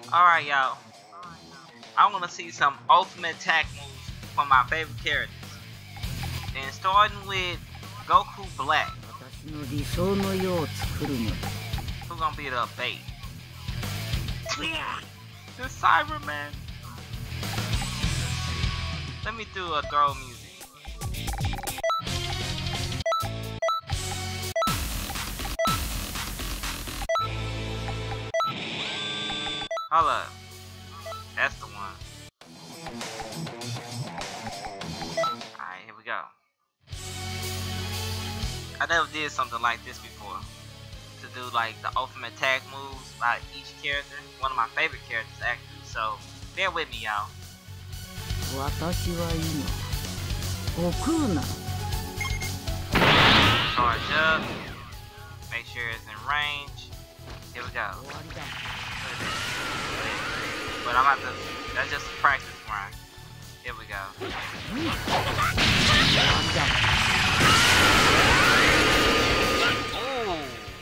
Alright, y'all. I want to see some ultimate attack moves from my favorite characters. And starting with Goku Black. Who's gonna be the bait? The Cyberman. Let me do a throw music. Hold up. That's the one. Alright, here we go. I never did something like this before. To do like the ultimate attack moves by each character. One of my favorite characters actually. So bear with me, y'all. Charge up. Make sure it's in range. Here we go. But I'm about to, that's just a practice run. Here we go. Ooh.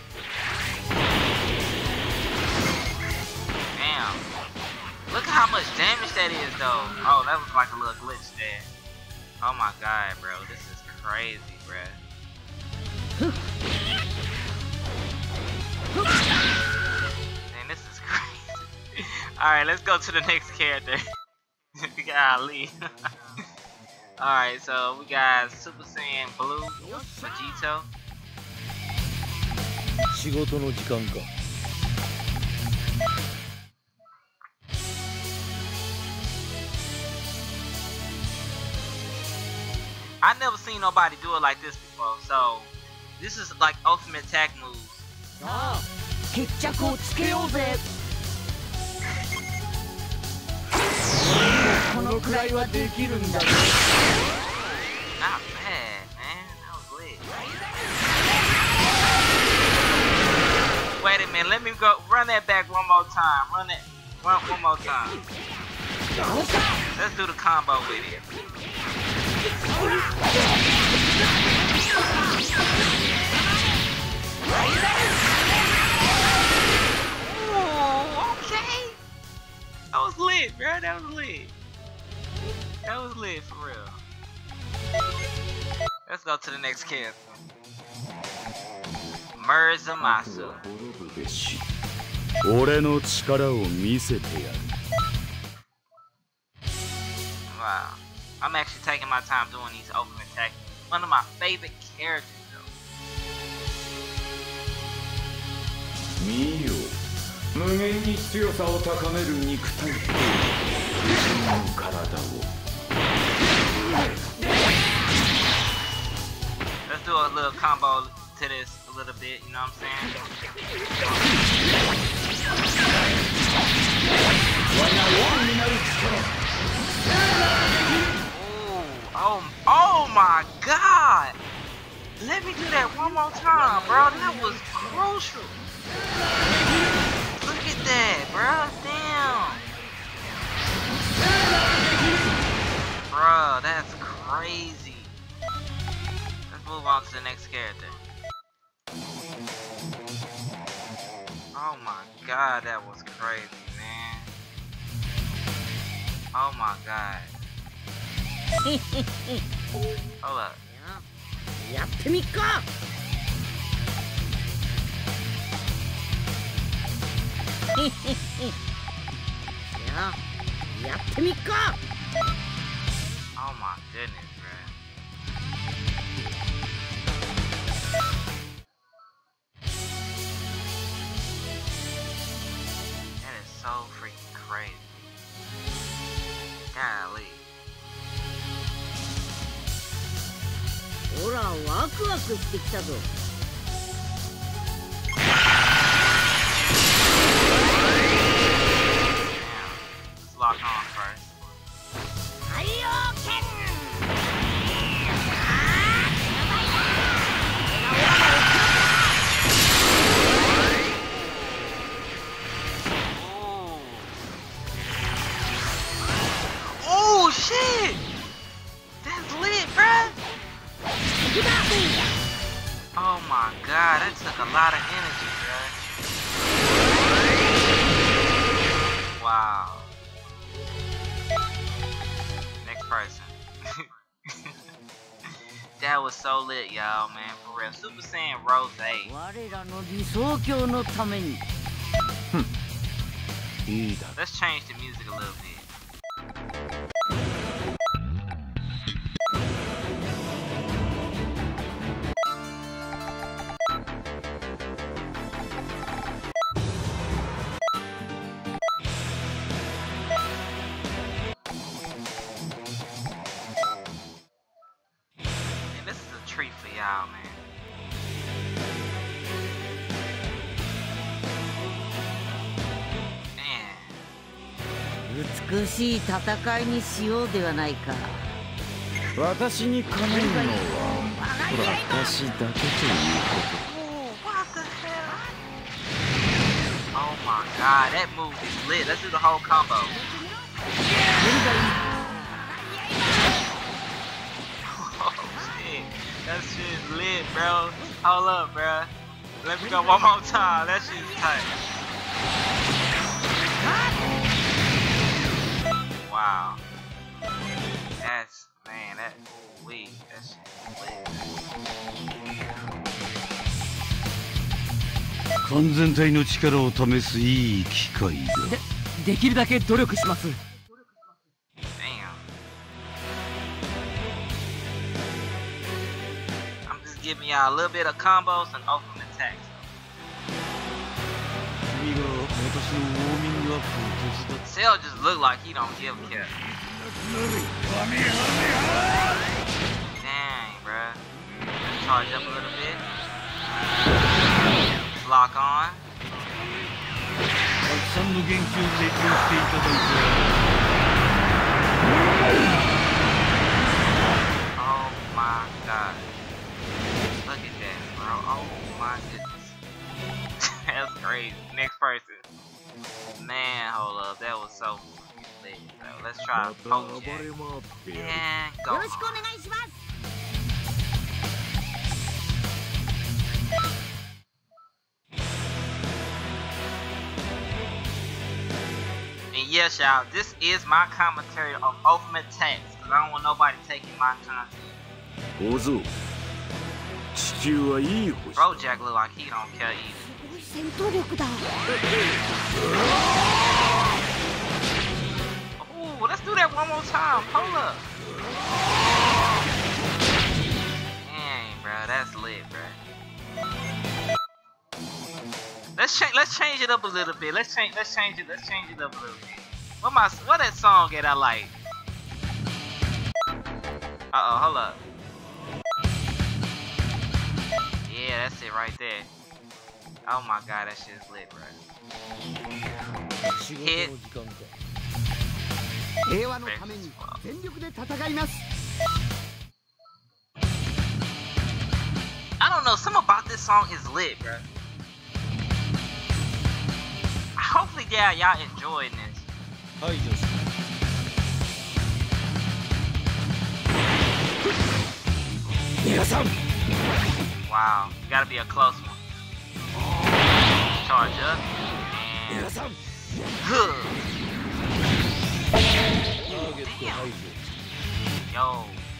Damn. Look how much damage that is though. Oh, that was like a little glitch there. Oh my god, bro. This is crazy, bro. Man, this is crazy. Alright, let's go to the next character. We got Ali. Alright, so we got Super Saiyan Blue, Vegito. I never seen nobody do it like this before, so this is like ultimate attack moves. Not bad, man. That was lit. Wait a minute, let me go run that back one more time. Run one more time. Let's do the combo with it. Ooh, okay. That was lit, bro. That was lit. That was lit for real. Let's go to the next character. Murasamasu. Wow. I'm actually taking my time doing these ultimate attacks. One of my favorite characters though. Let's do a little combo to this a little bit, you know what I'm saying? Oh my god! Let me do that one more time, bro. That was crucial. Look at that, bro. Damn. Bro, that's crazy. Let's move on to the next character. Oh my god, that was crazy, man. Oh my god. Hold up. Oh my goodness, bro. That is so freaking crazy. Golly. Damn, let's lock on first. Oh shit! That's lit, bruh! Oh so lit, y'all, man. For real. Super Saiyan Rose. Let's change the music a little bit. Treat for y'all, man. Oh my god, that move is lit. Let's do the whole combo. That shit's lit, bro. Hold up, bro. Let me go one more time. That shit's tight. Wow. That's, man, that shit's lit. 完全体の力を試すいい機会だ。できるだけ努力します。 Giving y'all a little bit of combos and ultimate attacks. Cell just look like he don't give a care. Dang, bruh. Let's charge up a little bit. Lock on. Oh my god. Look at that, bro. Oh my goodness. That's crazy. Next person. Man, hold up. That was so lit, bro. Let's try Poke Jack. And go. And yes, y'all, this is my commentary of Ultimate Attacks. Because I don't want nobody taking my content. Bro Jack look like he don't care either. Ooh, let's do that one more time. Hold up. Dang, bro, that's lit, bro. Let's change it up a little bit. Let's change it up a little bit. What that song that I like? Hold up. Yeah, that's it right there. Oh my god, that shit's lit, bro. Hit. I don't know, something about this song is lit, bro. Hopefully, yeah, y'all enjoying this. Wow, gotta be a close one. Charge up. And good. Damn. Yo.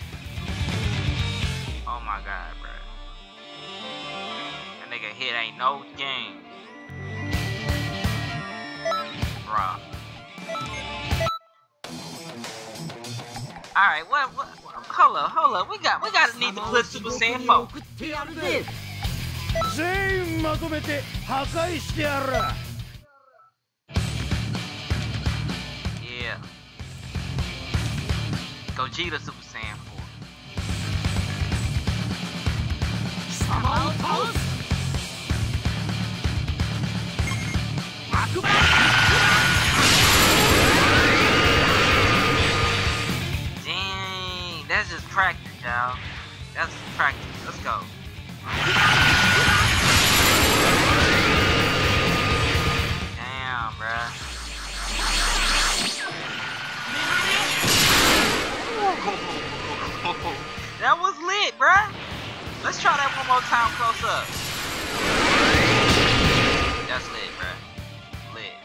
Oh my god, bro. That nigga hit ain't no game. Bruh. Alright, what? Hold up. We gotta need to put Super Saiyan 4. Yeah. Gogeta Super Saiyan 4. Dang, that's just practice, y'all. That's just practice. Let's go. Damn, bruh. That was lit, bruh. Let's try that one more time close up. That's lit, bruh. Lit.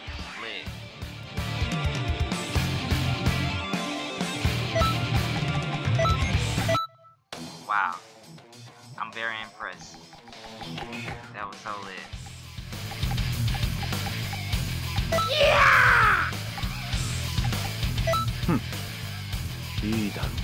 Wow. いいだろう。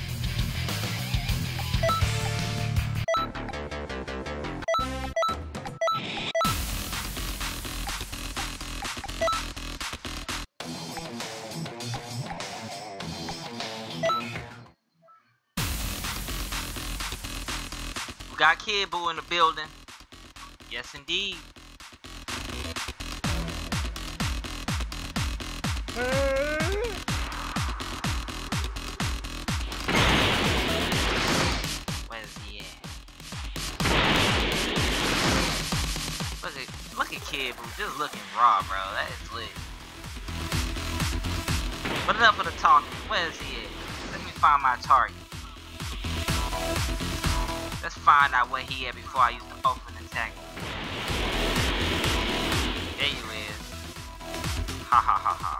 We got Kid Buu in the building. Yes, indeed. Where is he at? Look at Kid Buu, just looking raw, bro. That is lit. But enough for the talking. Where is he at? Let me find my target. Let's find out where he at before I use the open attack. There you is. Ha ha ha ha.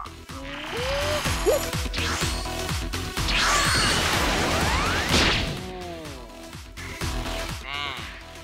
Man.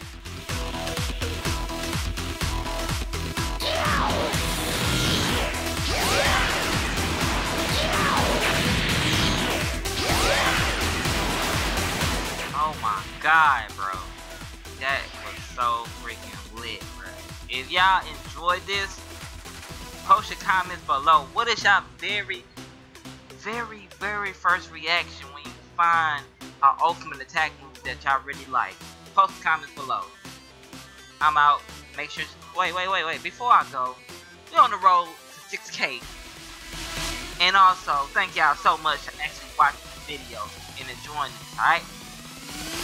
Oh my god, bro. That was so freaking lit, bro. If y'all enjoyed this, post your comments below. What is y'all very first reaction when you find an ultimate attack move that y'all really like? Post comments below. I'm out. Make sure. Wait. Before I go, we're on the road to 6K. And also, thank y'all so much for actually watching the video and enjoying it. Alright?